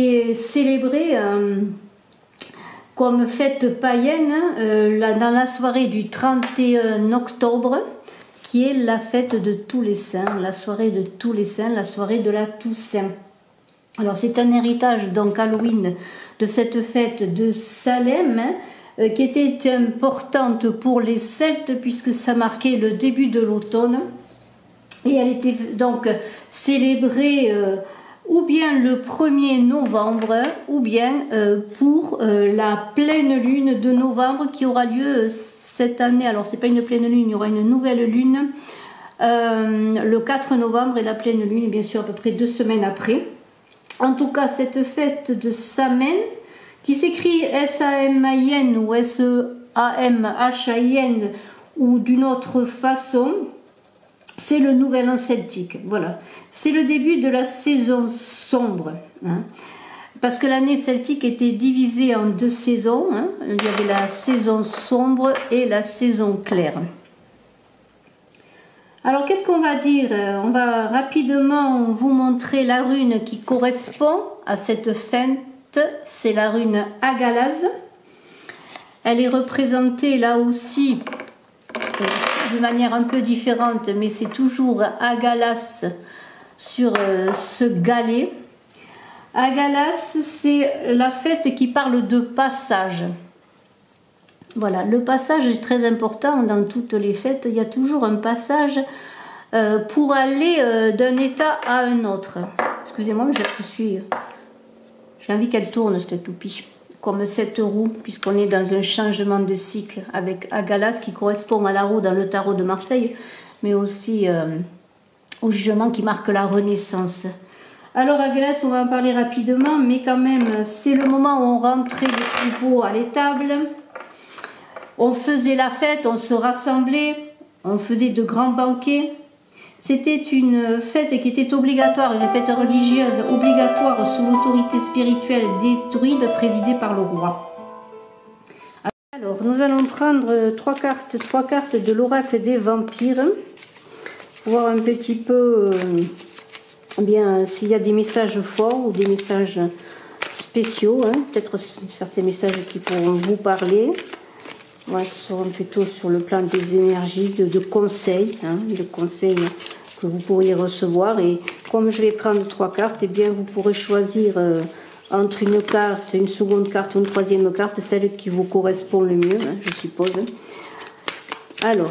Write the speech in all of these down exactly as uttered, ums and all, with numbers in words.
est célébrée euh, comme fête païenne euh, là, dans la soirée du trente et un octobre, qui est la fête de tous les saints, la soirée de tous les saints, la soirée de la Toussaint. Alors c'est un héritage donc Halloween de cette fête de Salem, euh, qui était importante pour les Celtes puisque ça marquait le début de l'automne, et elle était donc célébrée euh, ou bien le premier novembre ou bien euh, pour euh, la pleine lune de novembre qui aura lieu cette année. Alors c'est pas une pleine lune, il y aura une nouvelle lune euh, le quatre novembre, et la pleine lune bien sûr à peu près deux semaines après. En tout cas, cette fête de Samhain, qui s'écrit S A M I N ou S E A M H I N ou d'une autre façon, c'est le nouvel an celtique. Voilà, c'est le début de la saison sombre, hein, parce que l'année celtique était divisée en deux saisons, hein. Il y avait la saison sombre et la saison claire. Alors qu'est-ce qu'on va dire? On va rapidement vous montrer la rune qui correspond à cette fête. C'est la rune Agalaz. Elle est représentée là aussi de manière un peu différente, mais c'est toujours Agalas sur ce galet. Agalas, c'est la fête qui parle de passage. Voilà, le passage est très important dans toutes les fêtes. Il y a toujours un passage euh, pour aller euh, d'un état à un autre. Excusez-moi, je, je suis... J'ai envie qu'elle tourne, cette toupie, comme cette roue, puisqu'on est dans un changement de cycle avec Agalas qui correspond à la roue dans le tarot de Marseille, mais aussi euh, au jugement qui marque la Renaissance. Alors Agalas, on va en parler rapidement, mais quand même, c'est le moment où on rentrait les troupeaux à l'étable. On faisait la fête, on se rassemblait, on faisait de grands banquets. C'était une fête qui était obligatoire, une fête religieuse obligatoire sous l'autorité spirituelle des druides présidée par le roi. Alors, nous allons prendre trois cartes, trois cartes de l'oracle des vampires, pour voir un petit peu euh, bien s'il y a des messages forts ou des messages spéciaux, hein, peut-être certains messages qui pourront vous parler. Moi, je serai plutôt sur le plan des énergies, de, de conseils, hein, de conseils que vous pourriez recevoir. Et comme je vais prendre trois cartes, eh bien, vous pourrez choisir euh, entre une carte, une seconde carte ou une troisième carte, celle qui vous correspond le mieux, hein, je suppose. Alors,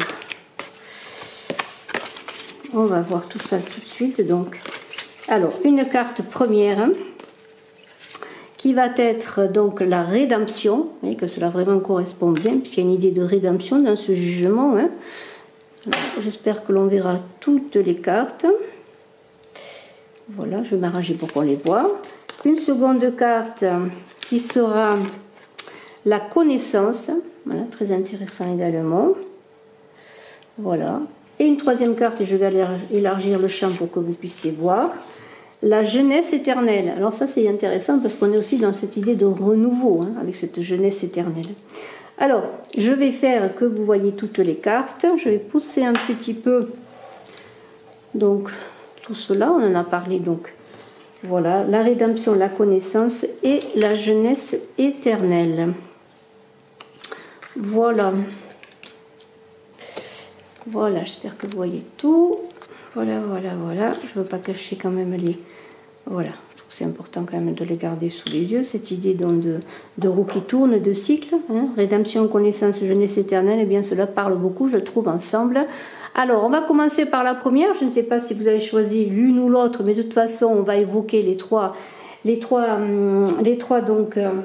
on va voir tout ça tout de suite. Donc, alors, une carte première, hein, qui va être donc la rédemption, et que cela vraiment correspond bien, puisqu'il y a une idée de rédemption dans ce jugement. Hein. J'espère que l'on verra toutes les cartes. Voilà, je vais m'arranger pour qu'on les voit. Une seconde carte qui sera la connaissance, voilà, très intéressant également. Voilà. Et une troisième carte, et je vais élargir le champ pour que vous puissiez voir. La jeunesse éternelle. Alors ça c'est intéressant parce qu'on est aussi dans cette idée de renouveau, hein, avec cette jeunesse éternelle. Alors je vais faire que vous voyez toutes les cartes. Je vais pousser un petit peu donc tout cela. On en a parlé donc. Voilà, la rédemption, la connaissance et la jeunesse éternelle. Voilà. Voilà, j'espère que vous voyez tout. Voilà, voilà, voilà. Je ne veux pas cacher quand même les... Voilà, c'est important quand même de les garder sous les yeux. Cette idée donc de, de roue qui tourne, de cycle. Hein, rédemption, connaissance, jeunesse éternelle, eh bien cela parle beaucoup, je le trouve, ensemble. Alors, on va commencer par la première. Je ne sais pas si vous avez choisi l'une ou l'autre, mais de toute façon, on va évoquer les trois, les trois, les trois donc... Euh,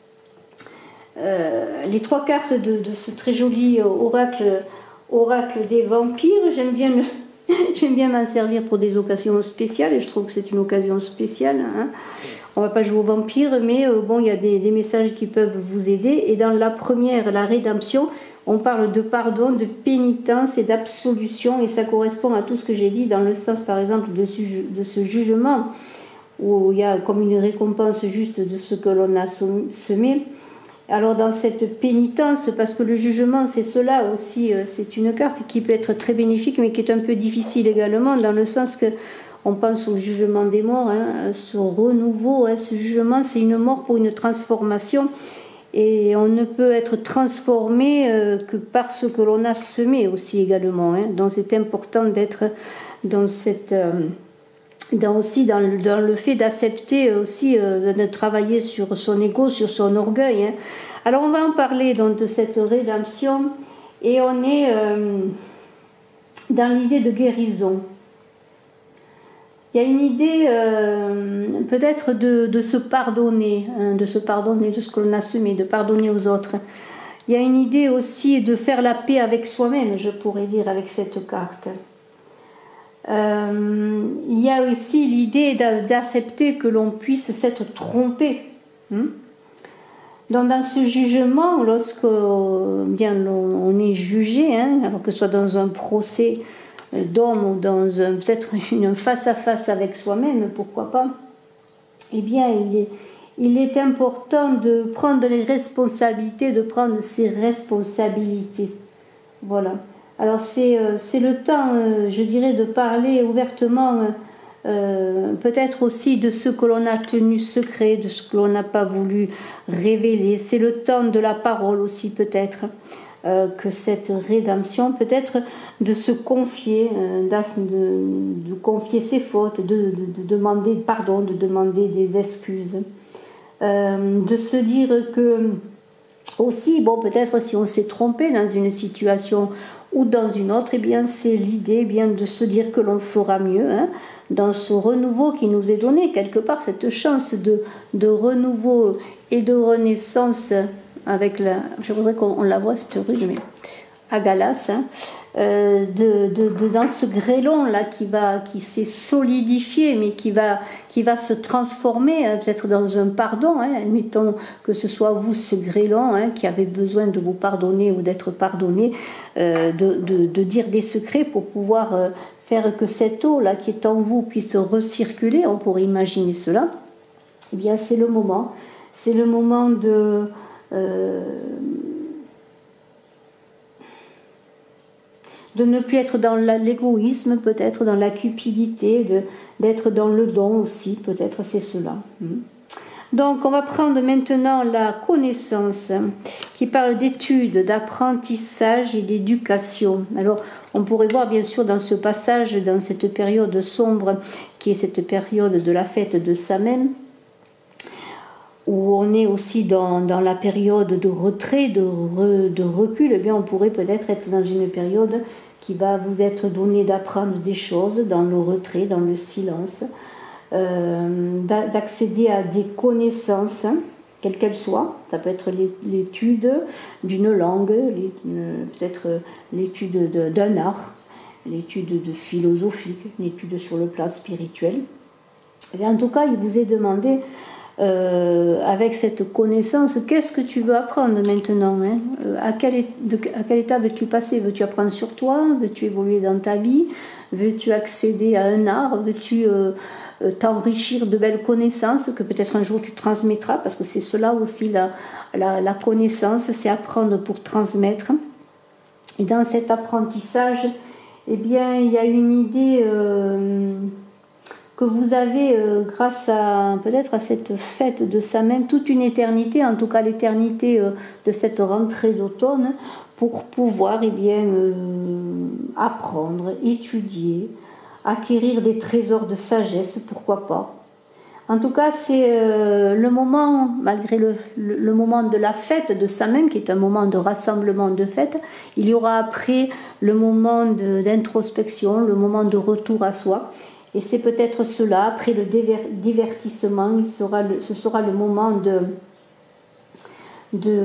euh, les trois cartes de, de ce très joli oracle, oracle des vampires. J'aime bien le... J'aime bien m'en servir pour des occasions spéciales et je trouve que c'est une occasion spéciale. Hein. On ne va pas jouer aux vampires, mais euh, bon, il y a des, des messages qui peuvent vous aider. Et dans la première, la rédemption, on parle de pardon, de pénitence et d'absolution. Et ça correspond à tout ce que j'ai dit dans le sens, par exemple, de ce, de ce jugement, où il y a comme une récompense juste de ce que l'on a semé. Alors dans cette pénitence, parce que le jugement c'est cela aussi, c'est une carte qui peut être très bénéfique mais qui est un peu difficile également, dans le sens que on pense au jugement des morts, hein, ce renouveau, hein, ce jugement, c'est une mort pour une transformation. Et on ne peut être transformé euh, que par ce que l'on a semé aussi également. Hein. Donc c'est important d'être dans cette... Euh, dans aussi dans le, dans le fait d'accepter aussi euh, de travailler sur son ego, sur son orgueil. Hein. Alors on va en parler donc de cette rédemption et on est euh, dans l'idée de guérison. Il y a une idée euh, peut-être de, de se pardonner, hein, de se pardonner de ce que l'on a semé, de pardonner aux autres. Il y a une idée aussi de faire la paix avec soi-même, je pourrais dire, avec cette carte. Euh, il y a aussi l'idée d'accepter que l'on puisse s'être trompé. Hein. Donc dans ce jugement, lorsque bien on est jugé, hein, alors que ce soit dans un procès d'homme ou dans peut-être une face-à-face avec soi-même, pourquoi pas, eh bien il est, il est important de prendre les responsabilités, de prendre ses responsabilités. Voilà. Alors c'est, c'est le temps, je dirais, de parler ouvertement, euh, peut-être aussi de ce que l'on a tenu secret, de ce que l'on n'a pas voulu révéler. C'est le temps de la parole aussi peut-être, euh, que cette rédemption, peut-être de se confier, euh, de, de confier ses fautes, de, de, de demander pardon, de demander des excuses, euh, de se dire que aussi, bon, peut-être si on s'est trompé dans une situation ou dans une autre, eh bien c'est l'idée eh bien de se dire que l'on fera mieux, hein, dans ce renouveau qui nous est donné quelque part, cette chance de, de renouveau et de renaissance avec la, je voudrais qu'on la voit cette rue, mais à Galas, hein, euh, de, de, de, dans ce grêlon là qui va, qui s'est solidifié, mais qui va, qui va se transformer hein, peut-être dans un pardon. Hein, admettons que ce soit vous, ce grêlon, hein, qui avez besoin de vous pardonner ou d'être pardonné, euh, de, de, de dire des secrets pour pouvoir euh, faire que cette eau là qui est en vous puisse recirculer. On pourrait imaginer cela. Eh bien, c'est le moment. C'est le moment de euh, de ne plus être dans l'égoïsme, peut-être dans la cupidité, de, d'être dans le don aussi, peut-être c'est cela. Donc on va prendre maintenant la connaissance, qui parle d'études, d'apprentissage et d'éducation. Alors on pourrait voir bien sûr dans ce passage, dans cette période sombre, qui est cette période de la fête de Samhain, où on est aussi dans, dans la période de retrait, de, re, de recul, eh bien on pourrait peut-être être dans une période qui va vous être donnée d'apprendre des choses dans le retrait, dans le silence, euh, d'accéder à des connaissances, hein, quelles qu'elles soient. Ça peut être l'étude d'une langue, peut-être l'étude d'un art, l'étude de philosophique, une étude sur le plan spirituel. Et en tout cas, il vous est demandé Euh, avec cette connaissance, qu'est-ce que tu veux apprendre maintenant, hein, à, quel, de, à quel état veux-tu passer? Veux-tu apprendre sur toi? Veux-tu évoluer dans ta vie? Veux-tu accéder à un art? Veux-tu euh, t'enrichir de belles connaissances que peut-être un jour tu transmettras? Parce que c'est cela aussi la, la, la connaissance, c'est apprendre pour transmettre. Et dans cet apprentissage, eh bien, il y a une idée euh, que vous avez, euh, grâce à peut-être à cette fête de Samhain, toute une éternité, en tout cas l'éternité euh, de cette rentrée d'automne, pour pouvoir eh bien, euh, apprendre, étudier, acquérir des trésors de sagesse, pourquoi pas. En tout cas, c'est euh, le moment, malgré le, le, le moment de la fête de Samhain, qui est un moment de rassemblement, de fête, il y aura après le moment d'introspection, le moment de retour à soi. Et c'est peut-être cela, après le divertissement, il sera le, ce sera le moment de, de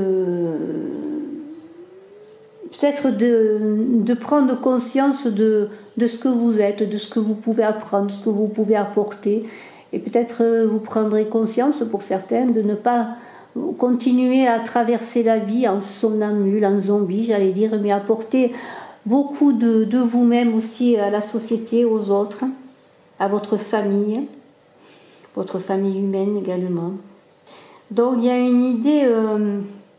peut-être de, de prendre conscience de, de ce que vous êtes, de ce que vous pouvez apprendre, de ce que vous pouvez apporter. Et peut-être vous prendrez conscience, pour certains, de ne pas continuer à traverser la vie en somnambule, en zombie, j'allais dire, mais apporter beaucoup de, de vous-même aussi à la société, aux autres, à votre famille, votre famille humaine également. Donc il y a une idée euh,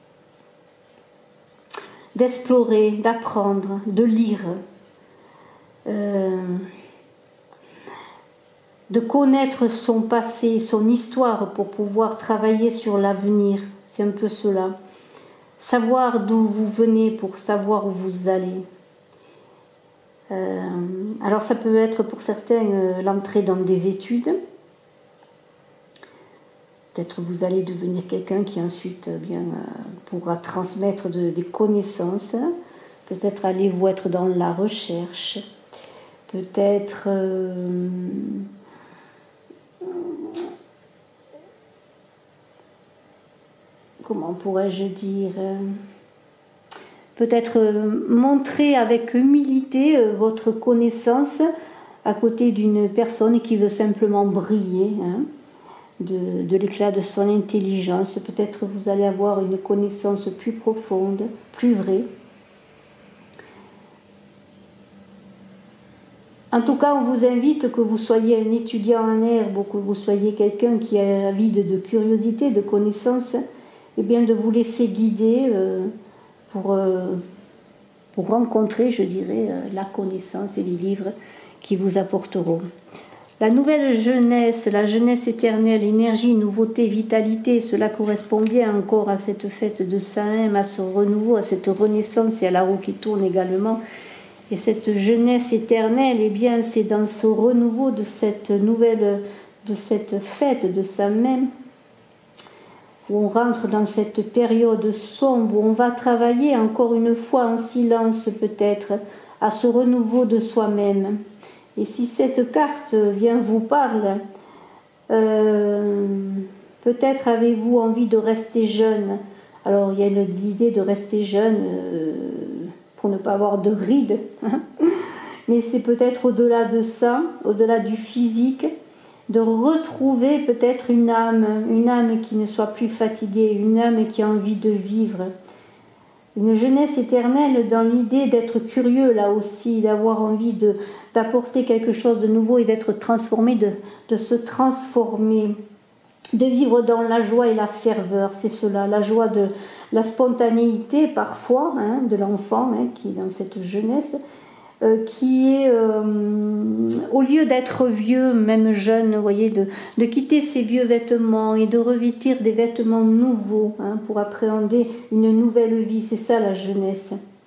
d'explorer, d'apprendre, de lire. Euh, de connaître son passé, son histoire pour pouvoir travailler sur l'avenir. C'est un peu cela. Savoir d'où vous venez pour savoir où vous allez. Euh, alors ça peut être pour certains euh, l'entrée dans des études. Peut-être vous allez devenir quelqu'un qui ensuite euh, bien, euh, pourra transmettre de, des connaissances. Peut-être allez-vous être dans la recherche. Peut-être... Euh, comment pourrais-je dire, peut-être montrer avec humilité votre connaissance à côté d'une personne qui veut simplement briller, hein, de, de l'éclat de son intelligence. Peut-être vous allez avoir une connaissance plus profonde, plus vraie. En tout cas, on vous invite, que vous soyez un étudiant en herbe ou que vous soyez quelqu'un qui est avide de curiosité, de connaissance, et eh bien de vous laisser guider euh, pour, euh, pour rencontrer, je dirais, euh, la connaissance et les livres qui vous apporteront. La nouvelle jeunesse, la jeunesse éternelle, énergie, nouveauté, vitalité, cela correspond bien encore à cette fête de Saint-Hem, à ce renouveau, à cette renaissance et à la roue qui tourne également. Et cette jeunesse éternelle, eh bien, c'est dans ce renouveau de cette nouvelle, de cette fête de Saint-Même, où on rentre dans cette période sombre, où on va travailler encore une fois en silence peut-être, à ce renouveau de soi-même. Et si cette carte vient vous parle, euh, peut-être avez-vous envie de rester jeune. Alors il y a l'idée de rester jeune euh, pour ne pas avoir de rides, mais c'est peut-être au-delà de ça, au-delà du physique, de retrouver peut-être une âme, une âme qui ne soit plus fatiguée, une âme qui a envie de vivre. Une jeunesse éternelle dans l'idée d'être curieux là aussi, d'avoir envie de, d'apporter quelque chose de nouveau et d'être transformé, de, de se transformer, de vivre dans la joie et la ferveur, c'est cela, la joie de la spontanéité parfois, hein, de l'enfant hein, qui est dans cette jeunesse, Euh, qui est, euh, au lieu d'être vieux, même jeune, vous voyez, de, de quitter ses vieux vêtements et de revêtir des vêtements nouveaux hein, pour appréhender une nouvelle vie. C'est ça la jeunesse.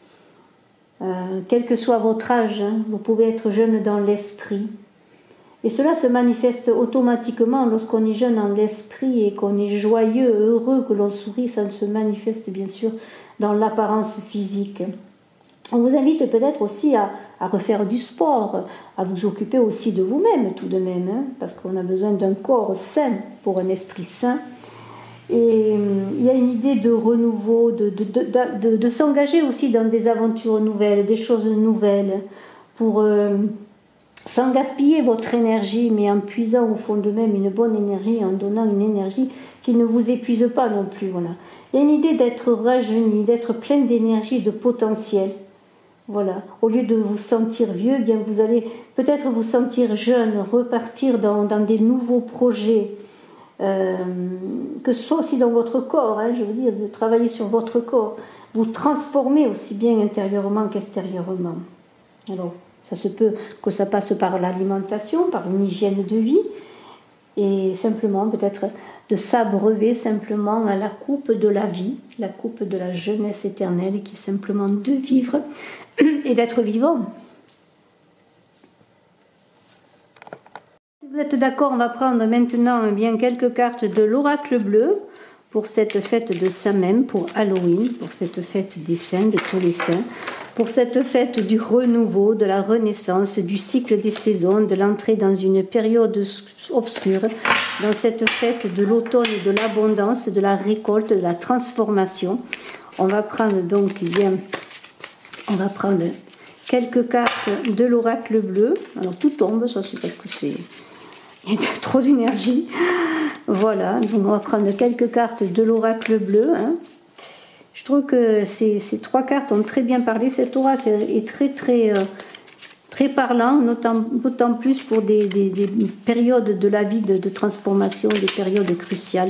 Euh, quel que soit votre âge, hein, vous pouvez être jeune dans l'esprit. Et cela se manifeste automatiquement lorsqu'on est jeune dans l'esprit et qu'on est joyeux, heureux, que l'on sourit. Ça se manifeste bien sûr dans l'apparence physique. On vous invite peut-être aussi à, à refaire du sport, à vous occuper aussi de vous-même tout de même, hein, parce qu'on a besoin d'un corps sain pour un esprit sain. Et euh, il y a une idée de renouveau, de, de, de, de, de, de s'engager aussi dans des aventures nouvelles, des choses nouvelles, pour euh, sans gaspiller votre énergie, mais en puisant au fond de même une bonne énergie, en donnant une énergie qui ne vous épuise pas non plus. Voilà. Il y a une idée d'être rajeuni, d'être plein d'énergie, de potentiel. Voilà. Au lieu de vous sentir vieux, bien vous allez peut-être vous sentir jeune, repartir dans, dans des nouveaux projets, euh, que ce soit aussi dans votre corps, hein, je veux dire, de travailler sur votre corps, vous transformer aussi bien intérieurement qu'extérieurement. Alors, ça se peut que ça passe par l'alimentation, par une hygiène de vie, et simplement peut-être de s'abreuver simplement à la coupe de la vie, la coupe de la jeunesse éternelle, qui est simplement de vivre et d'être vivant. Si vous êtes d'accord, on va prendre maintenant bien quelques cartes de l'oracle bleu pour cette fête de Saint-Même, pour Halloween, pour cette fête des saints, de tous les saints, pour cette fête du renouveau, de la renaissance, du cycle des saisons, de l'entrée dans une période obscure, dans cette fête de l'automne et de l'abondance, de la récolte, de la transformation. On va prendre donc bien, on va prendre quelques cartes de l'oracle bleu. Alors tout tombe, ça c'est parce que c'est il y a trop d'énergie. Voilà, donc on va prendre quelques cartes de l'oracle bleu. Hein. Je trouve que ces, ces trois cartes ont très bien parlé. Cet oracle est très très euh, très parlant, d'autant plus pour des, des, des périodes de la vie de, de transformation, des périodes cruciales.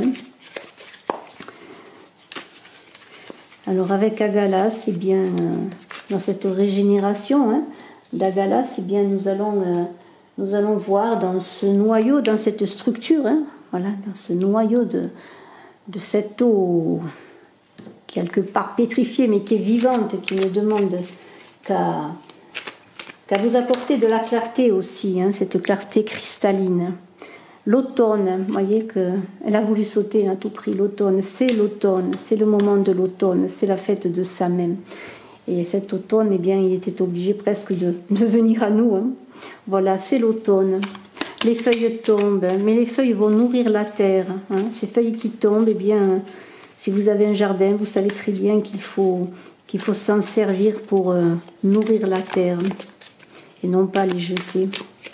Alors avec Agalas, eh bien, euh, dans cette régénération hein, d'Agalas, eh bien, nous allons euh, nous allons voir dans ce noyau, dans cette structure, hein, voilà, dans ce noyau de, de cette eau quelque part pétrifiée mais qui est vivante, qui ne demande qu'à qu'à vous apporter de la clarté aussi, hein, cette clarté cristalline. L'automne, vous voyez qu'elle a voulu sauter à tout prix, l'automne, c'est l'automne, c'est le moment de l'automne, c'est la fête de sa même. Et cet automne, eh bien, il était obligé presque de, de venir à nous. Hein. Voilà, c'est l'automne. Les feuilles tombent, mais les feuilles vont nourrir la terre. Hein. Ces feuilles qui tombent, eh bien, si vous avez un jardin, vous savez très bien qu'il faut, qu'il faut s'en servir pour euh, nourrir la terre et non pas les jeter.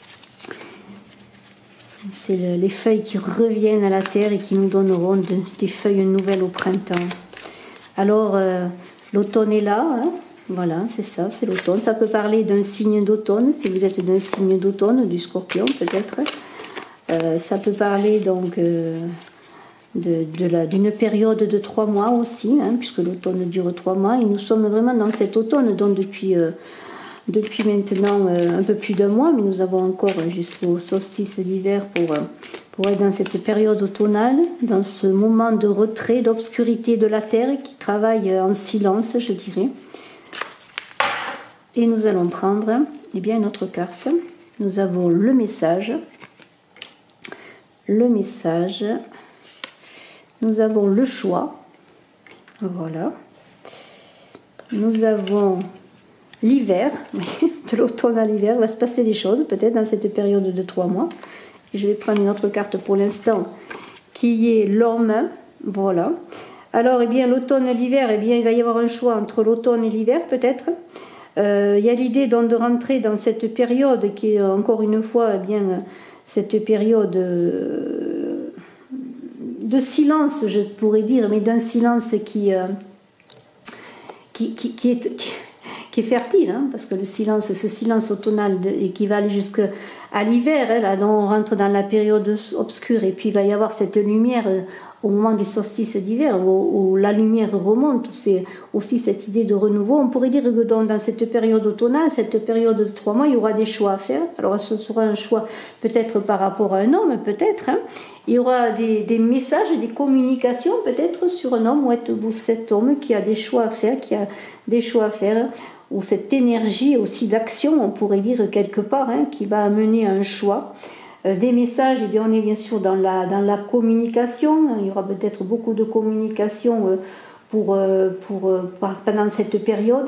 C'est le, les feuilles qui reviennent à la terre et qui nous donneront de, des feuilles nouvelles au printemps. Alors, euh, l'automne est là, hein. Voilà, c'est ça, c'est l'automne. Ça peut parler d'un signe d'automne, si vous êtes d'un signe d'automne, du scorpion peut-être. Euh, ça peut parler donc euh, de, de la, d'une période de trois mois aussi, hein, puisque l'automne dure trois mois. Et nous sommes vraiment dans cet automne, donc depuis... Euh, Depuis maintenant euh, un peu plus d'un mois, mais nous avons encore jusqu'au solstice d'hiver pour, euh, pour être dans cette période automnale, dans ce moment de retrait, d'obscurité de la Terre qui travaille en silence, je dirais. Et nous allons prendre eh bien, notre carte. Nous avons le message, le message, nous avons le choix, voilà. Nous avons l'hiver, de l'automne à l'hiver, va se passer des choses, peut-être dans cette période de trois mois. Je vais prendre une autre carte pour l'instant, qui est l'homme, voilà. Alors, eh bien, l'automne et l'hiver, eh bien, il va y avoir un choix entre l'automne et l'hiver, peut-être. Euh, il y a l'idée donc de rentrer dans cette période qui est, encore une fois, eh bien, cette période euh, de silence, je pourrais dire, mais d'un silence qui, euh, qui, qui, qui est... Qui, qui est fertile, hein, parce que le silence, ce silence automnal de, et qui va aller jusqu'à l'hiver, hein, là, on rentre dans la période obscure, et puis il va y avoir cette lumière euh, au moment du solstice d'hiver, où, où la lumière remonte, c'est aussi cette idée de renouveau. On pourrait dire que dans, dans cette période automnale, cette période de trois mois, il y aura des choix à faire. Alors ce sera un choix peut-être par rapport à un homme, peut-être, hein. Il y aura des, des messages, des communications peut-être sur un homme, ou êtes-vous cet homme qui a des choix à faire, qui a des choix à faire, ou cette énergie aussi d'action, on pourrait dire quelque part, hein, qui va amener à un choix. Euh, des messages, eh bien, on est bien sûr dans la, dans la communication, il y aura peut-être beaucoup de communication euh, pour, euh, pour, euh, pendant cette période.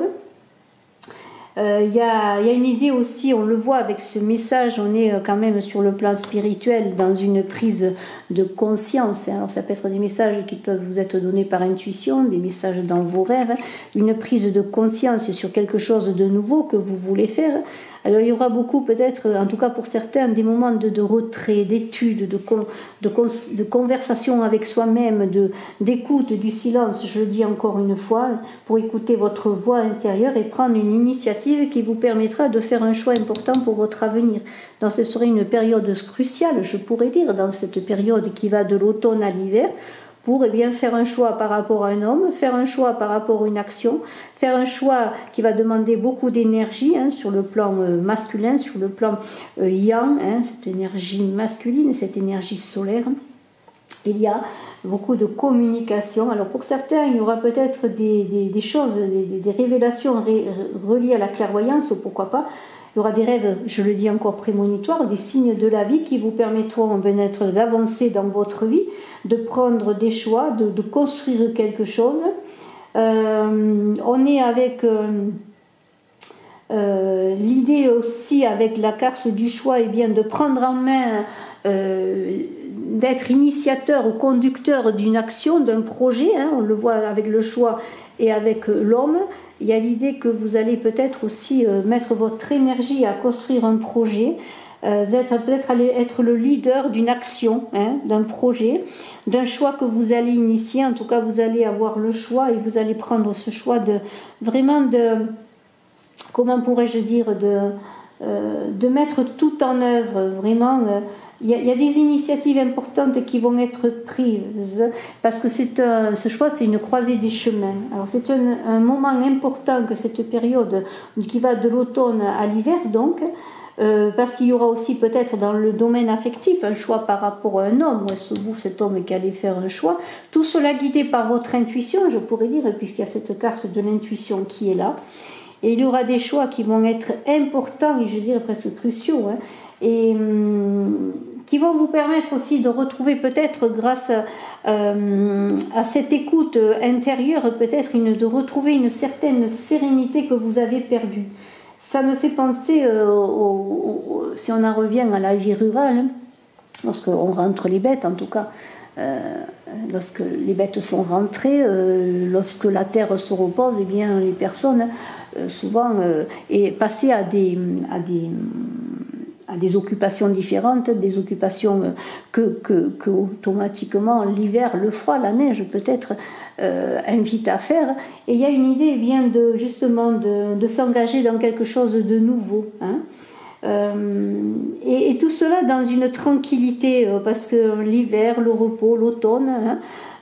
Euh, il y a, il y a une idée aussi, on le voit avec ce message, on est quand même sur le plan spirituel dans une prise de conscience. Alors ça peut être des messages qui peuvent vous être donnés par intuition, des messages dans vos rêves, une prise de conscience sur quelque chose de nouveau que vous voulez faire. Alors il y aura beaucoup peut-être, en tout cas pour certains, des moments de, de retrait, d'étude, de, con, de, con, de conversation avec soi-même, de, d'écoute, du silence, je le dis encore une fois, pour écouter votre voix intérieure et prendre une initiative qui vous permettra de faire un choix important pour votre avenir. Donc ce serait une période cruciale, je pourrais dire, dans cette période qui va de l'automne à l'hiver, pour eh bien, faire un choix par rapport à un homme, faire un choix par rapport à une action, faire un choix qui va demander beaucoup d'énergie, hein, sur le plan euh, masculin, sur le plan euh, yang, hein, cette énergie masculine, cette énergie solaire. Il y a beaucoup de communication. Alors pour certains, il y aura peut-être des, des, des choses, des, des révélations ré, reliées à la clairvoyance, ou pourquoi pas. Il y aura des rêves, je le dis encore prémonitoires, des signes de la vie qui vous permettront peut-être d'avancer dans votre vie, de prendre des choix, de, de construire quelque chose. Euh, on est avec euh, euh, l'idée aussi, avec la carte du choix, eh bien, de prendre en main, euh, d'être initiateur ou conducteur d'une action, d'un projet, hein, on le voit avec le choix et avec l'homme. Il y a l'idée que vous allez peut-être aussi euh, mettre votre énergie à construire un projet, euh, peut-être aller être le leader d'une action, hein, d'un projet, d'un choix que vous allez initier. En tout cas, vous allez avoir le choix et vous allez prendre ce choix de vraiment de, comment pourrais-je dire, de, euh, de mettre tout en œuvre, vraiment. Euh, Il y, a, il y a des initiatives importantes qui vont être prises parce que c'est un, ce choix, c'est une croisée des chemins. Alors c'est un, un moment important que cette période qui va de l'automne à l'hiver, donc euh, parce qu'il y aura aussi peut-être dans le domaine affectif un choix par rapport à un homme, ou est-ce vous, cet homme qui allait faire un choix. Tout cela guidé par votre intuition, je pourrais dire, puisqu'il y a cette carte de l'intuition qui est là. Et il y aura des choix qui vont être importants, et je dirais presque cruciaux, hein, et hum, qui vont vous permettre aussi de retrouver peut-être grâce à, euh, à cette écoute intérieure, peut-être une, de retrouver une certaine sérénité que vous avez perdue. Ça me fait penser, euh, au, au, si on en revient à la vie rurale, hein, lorsqu'on rentre les bêtes en tout cas, euh, lorsque les bêtes sont rentrées, euh, lorsque la terre se repose, eh bien les personnes euh, souvent euh, et passer à des, à des à des occupations différentes, des occupations que, que, que automatiquement l'hiver, le froid, la neige peut-être euh, invite à faire. Et il y a une idée eh bien de justement de, de s'engager dans quelque chose de nouveau. Hein. Euh, et, et tout cela dans une tranquillité, euh, parce que l'hiver, le repos, l'automne, hein,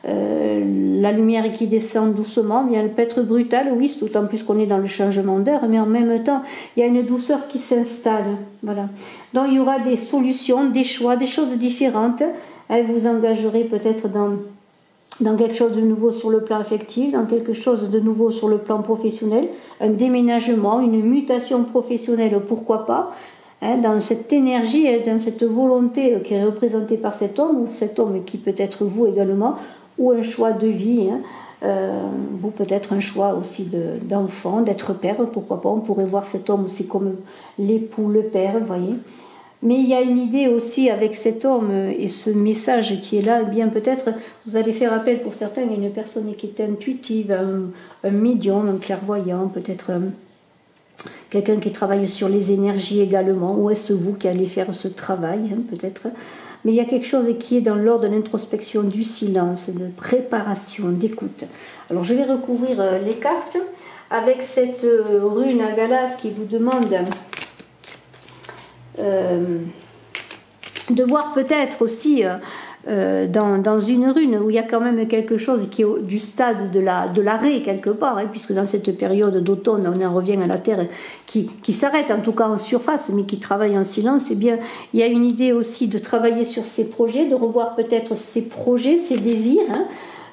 euh, la lumière qui descend doucement, bien, elle peut être brutale, oui, d'autant plus qu'on est dans le changement d'air, mais en même temps, il y a une douceur qui s'installe. Voilà. Donc il y aura des solutions, des choix, des choses différentes. Hein, vous engagerez peut-être dans, dans quelque chose de nouveau sur le plan affectif, dans quelque chose de nouveau sur le plan professionnel, un déménagement, une mutation professionnelle, pourquoi pas. Hein, dans cette énergie, dans cette volonté qui est représentée par cet homme, ou cet homme qui peut être vous également, ou un choix de vie, hein, euh, ou peut-être un choix aussi de, d'enfant, d'être père, pourquoi pas, on pourrait voir cet homme aussi comme l'époux, le père, vous voyez. Mais il y a une idée aussi avec cet homme et ce message qui est là, eh bien peut-être vous allez faire appel pour certains à une personne qui est intuitive, un, un médium, un clairvoyant, peut-être un, quelqu'un qui travaille sur les énergies également, ou est-ce vous qui allez faire ce travail, hein, peut-être. Mais il y a quelque chose qui est dans l'ordre de l'introspection, du silence, de préparation, d'écoute. Alors je vais recouvrir les cartes avec cette rune à Galas qui vous demande euh, de voir peut-être aussi euh, dans, dans une rune où il y a quand même quelque chose qui est au, du stade de, la, de l'arrêt quelque part, hein, puisque dans cette période d'automne, on en revient à la Terre qui, qui s'arrête, en tout cas en surface, mais qui travaille en silence, eh bien, il y a une idée aussi de travailler sur ses projets, de revoir peut-être ses projets, ses désirs, hein,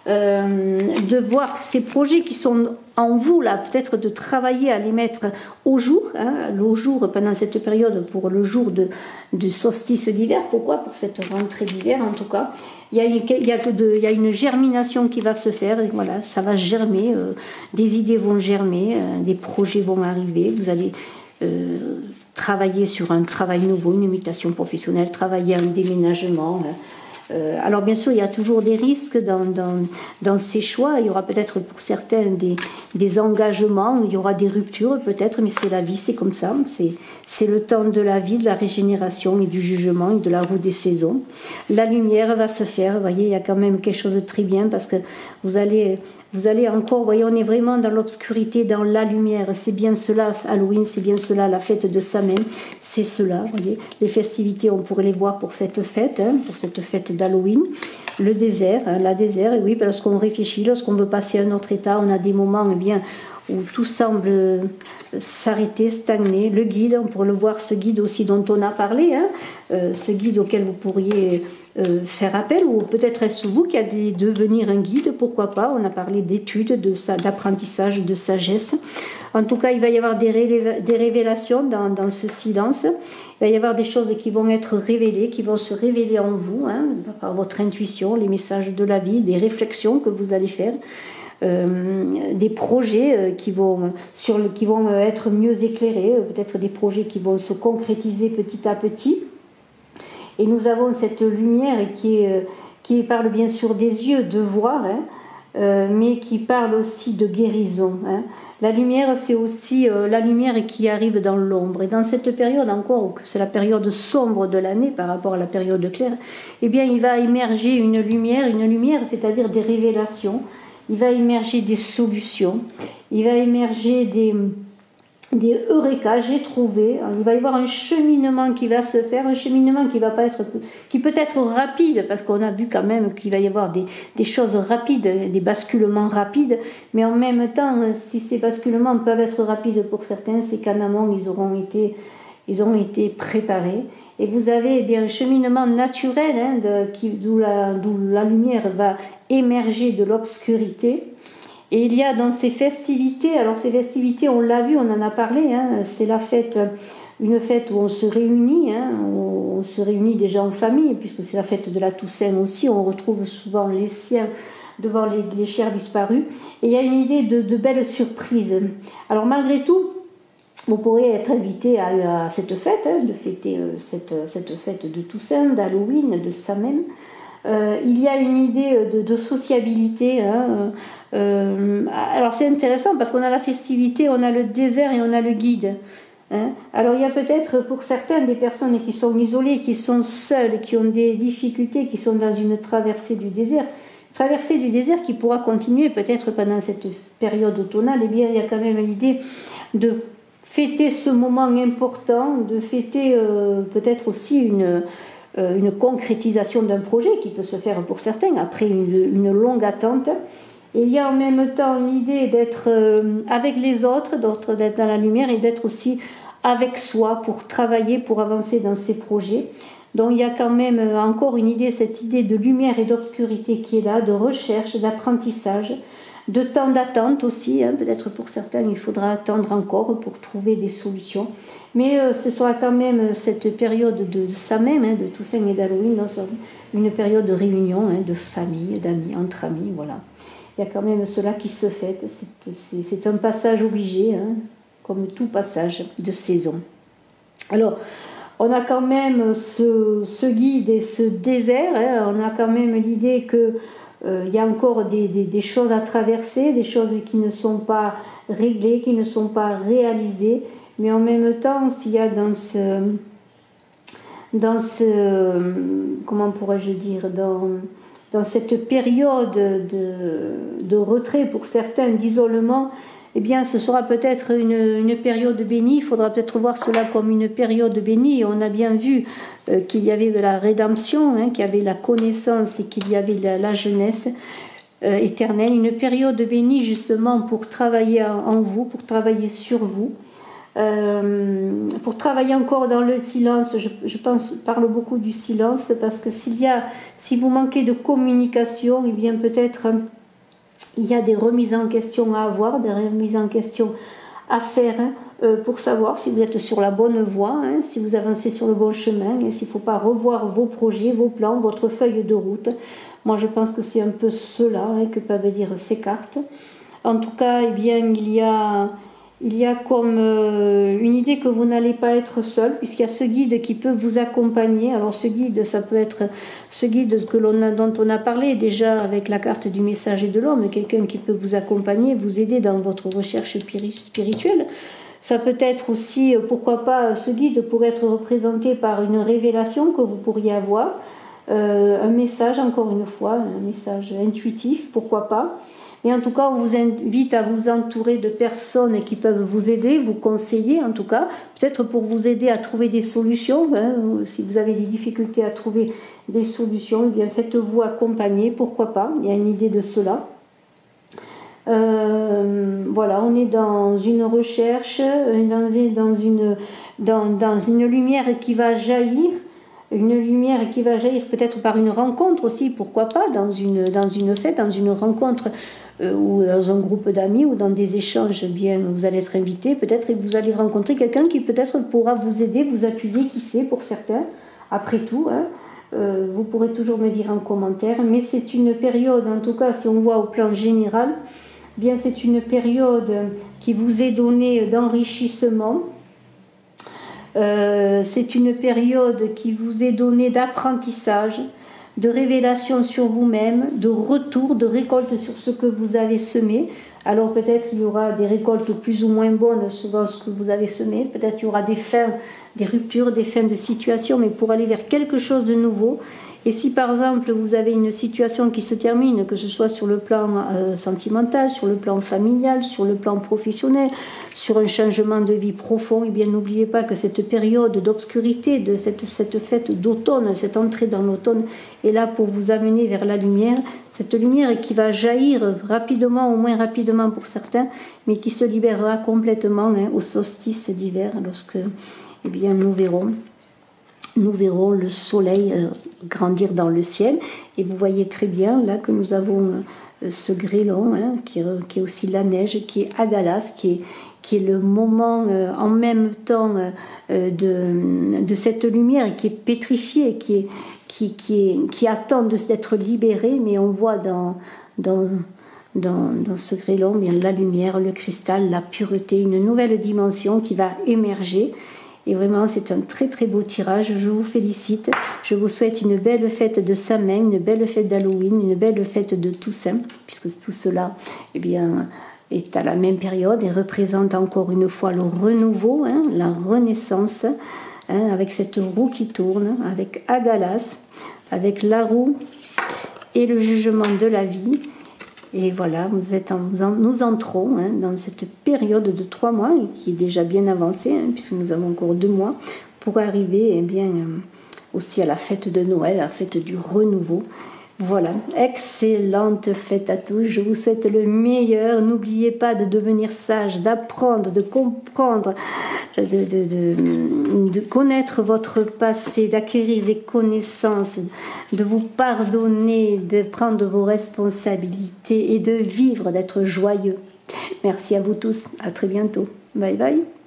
euh, de voir ces projets qui sont en vous, là, peut-être de travailler à les mettre au jour, hein, au jour pendant cette période, pour le jour de, de solstice d'hiver. Pourquoi? Pour cette rentrée d'hiver, en tout cas. Il y a, il y a, de, il y a une germination qui va se faire, et voilà, ça va germer, euh, des idées vont germer, euh, des projets vont arriver, vous allez euh, travailler sur un travail nouveau, une mutation professionnelle, travailler un déménagement, hein. Euh, alors bien sûr, il y a toujours des risques dans, dans, dans ces choix. Il y aura peut-être pour certains des, des engagements, il y aura des ruptures peut-être, mais c'est la vie, c'est comme ça. C'est, c'est le temps de la vie, de la régénération et du jugement et de la roue des saisons. La lumière va se faire, vous voyez, il y a quand même quelque chose de très bien parce que vous allez... Vous allez encore, vous voyez, on est vraiment dans l'obscurité, dans la lumière. C'est bien cela, Halloween, c'est bien cela, la fête de Samhain, c'est cela, vous voyez. Les festivités, on pourrait les voir pour cette fête, hein, pour cette fête d'Halloween. Le désert, hein, la désert, et oui, lorsqu'on réfléchit, lorsqu'on veut passer à un autre état, on a des moments, eh bien, où tout semble s'arrêter, stagner. Le guide, on pourrait le voir, ce guide aussi dont on a parlé, hein, euh, ce guide auquel vous pourriez... Euh, faire appel, ou peut-être est-ce vous qui allez devenir un guide, pourquoi pas. On a parlé d'études, de, d'apprentissage, de sagesse. En tout cas, il va y avoir des, ré- des révélations dans, dans ce silence. Il va y avoir des choses qui vont être révélées, qui vont se révéler en vous, hein, par votre intuition, les messages de la vie, des réflexions que vous allez faire. Euh, des projets euh, qui, vont, sur le, qui vont être mieux éclairés, euh, peut-être des projets qui vont se concrétiser petit à petit. Et nous avons cette lumière qui, est, qui parle bien sûr des yeux, de voir, hein, euh, mais qui parle aussi de guérison. Hein. La lumière, c'est aussi euh, la lumière qui arrive dans l'ombre. Et dans cette période encore, où c'est la période sombre de l'année par rapport à la période claire, eh bien, il va émerger une lumière, une lumière, c'est-à-dire des révélations. Il va émerger des solutions. Il va émerger des... des eureka, j'ai trouvé. Il va y avoir un cheminement qui va se faire, un cheminement qui va pas être, qui peut être rapide, parce qu'on a vu quand même qu'il va y avoir des, des choses rapides, des basculements rapides, mais en même temps, si ces basculements peuvent être rapides pour certains, c'est qu'en amont, ils auront été ils ont été préparés. Et vous avez eh bien, un cheminement naturel hein, d'où la, la lumière va émerger de l'obscurité. Et il y a dans ces festivités, alors ces festivités, on l'a vu, on en a parlé, hein, c'est la fête, une fête où on se réunit, hein, on se réunit déjà en famille, puisque c'est la fête de la Toussaint aussi, on retrouve souvent les siens devant les, les chers disparus. Et il y a une idée de, de belles surprises. Alors malgré tout, vous pourrez être invité à, à cette fête, hein, de fêter euh, cette, cette fête de Toussaint, d'Halloween, de Samhain. Euh, il y a une idée de, de sociabilité. Hein, euh, alors c'est intéressant parce qu'on a la festivité, on a le désert et on a le guide. Hein. Alors il y a peut-être pour certaines des personnes qui sont isolées, qui sont seules, qui ont des difficultés, qui sont dans une traversée du désert. Traversée du désert qui pourra continuer peut-être pendant cette période automnale. Eh bien il y a quand même l'idée de fêter ce moment important, de fêter euh, peut-être aussi une, euh, une concrétisation d'un projet qui peut se faire pour certains après une, une longue attente. Et il y a en même temps l'idée d'être euh, avec les autres, d'être dans la lumière et d'être aussi avec soi pour travailler, pour avancer dans ces projets. Donc il y a quand même encore une idée, cette idée de lumière et d'obscurité qui est là, de recherche, d'apprentissage, de temps d'attente aussi, hein, peut-être pour certains il faudra attendre encore pour trouver des solutions, mais euh, ce sera quand même cette période de Samhain, hein, de Toussaint et d'Halloween, une période de réunion, hein, de famille, d'amis, entre amis, voilà. Il y a quand même cela qui se fête, c'est, c'est, c'est un passage obligé, hein, comme tout passage de saison. Alors, on a quand même ce, ce guide et ce désert, hein, on a quand même l'idée que Euh, il y a encore des, des, des choses à traverser, des choses qui ne sont pas réglées, qui ne sont pas réalisées, mais en même temps, s'il y a dans ce, dans ce comment pourrais-je dire, dans, dans cette période de, de retrait pour certains, d'isolement, eh bien, ce sera peut-être une, une période bénie. Il faudra peut-être voir cela comme une période bénie. On a bien vu euh, qu'il y avait de la rédemption, hein, qu'il y avait la connaissance et qu'il y avait la, la jeunesse euh, éternelle. Une période bénie justement pour travailler en, en vous, pour travailler sur vous, euh, pour travailler encore dans le silence. Je, je pense, parle beaucoup du silence parce que s'il y a, si vous manquez de communication, eh bien peut-être il y a des remises en question à avoir, des remises en question à faire hein, euh, pour savoir si vous êtes sur la bonne voie, hein, si vous avancez sur le bon chemin, et s'il ne faut pas revoir vos projets, vos plans, votre feuille de route. Moi, je pense que c'est un peu cela hein, que peuvent dire ces cartes. En tout cas, eh bien, il y a, il y a comme euh, une idée que vous n'allez pas être seul, puisqu'il y a ce guide qui peut vous accompagner. Alors, ce guide, ça peut être ce guide que l'on a, dont on a parlé déjà avec la carte du messager de l'homme, quelqu'un qui peut vous accompagner, vous aider dans votre recherche spirituelle. Ça peut être aussi, pourquoi pas, ce guide pourrait être représenté par une révélation que vous pourriez avoir, euh, un message, encore une fois, un message intuitif, pourquoi pas. Mais en tout cas, on vous invite à vous entourer de personnes qui peuvent vous aider, vous conseiller en tout cas, peut-être pour vous aider à trouver des solutions. Hein, si vous avez des difficultés à trouver des solutions, eh bien faites-vous accompagner, pourquoi pas, il y a une idée de cela. Euh, voilà, on est dans une recherche, dans une, dans, une, dans, dans une lumière qui va jaillir, une lumière qui va jaillir peut-être par une rencontre aussi, pourquoi pas, dans une, dans une fête, dans une rencontre euh, ou dans un groupe d'amis ou dans des échanges, bien, vous allez être invité peut-être et vous allez rencontrer quelqu'un qui peut-être pourra vous aider, vous appuyer, qui sait, pour certains, après tout, hein. Euh, vous pourrez toujours me dire en commentaire, mais c'est une période, en tout cas si on voit au plan général, bien c'est une période qui vous est donnée d'enrichissement, euh, c'est une période qui vous est donnée d'apprentissage, de révélation sur vous-même, de retour, de récolte sur ce que vous avez semé. Alors peut-être il y aura des récoltes plus ou moins bonnes selon ce que vous avez semé, peut-être il y aura des fins, des ruptures, des fins de situation, mais pour aller vers quelque chose de nouveau. Et si par exemple vous avez une situation qui se termine, que ce soit sur le plan euh, sentimental, sur le plan familial, sur le plan professionnel, sur un changement de vie profond, eh bien n'oubliez pas que cette période d'obscurité, de cette, cette fête d'automne, cette entrée dans l'automne est là pour vous amener vers la lumière, cette lumière qui va jaillir rapidement, au moins rapidement pour certains, mais qui se libérera complètement hein, au solstice d'hiver, lorsque eh bien nous verrons, nous verrons le soleil euh, grandir dans le ciel. Et vous voyez très bien là que nous avons euh, ce grêlon, hein, qui, qui est aussi la neige, qui est Agalas, qui est, qui est le moment euh, en même temps euh, de, de cette lumière, qui est pétrifiée, qui, est, qui, qui, est, qui attend d'être libérée, mais on voit dans... dans Dans, dans ce grêlon, bien la lumière, le cristal, la pureté, une nouvelle dimension qui va émerger. Et vraiment, c'est un très très beau tirage. Je vous félicite. Je vous souhaite une belle fête de Samhain, une belle fête d'Halloween, une belle fête de Toussaint, puisque tout cela, eh bien, est à la même période et représente encore une fois le renouveau, hein, la renaissance, hein, avec cette roue qui tourne, avec Agalas, avec la roue et le jugement de la vie. Et voilà, vous êtes en, nous entrons hein, dans cette période de trois mois, qui est déjà bien avancée, hein, puisque nous avons encore deux mois, pour arriver eh bien, euh, aussi à la fête de Noël, la fête du renouveau. Voilà, excellente fête à tous, je vous souhaite le meilleur. N'oubliez pas de devenir sage, d'apprendre, de comprendre, de, de, de, de connaître votre passé, d'acquérir des connaissances, de vous pardonner, de prendre vos responsabilités et de vivre, d'être joyeux. Merci à vous tous, à très bientôt. Bye bye.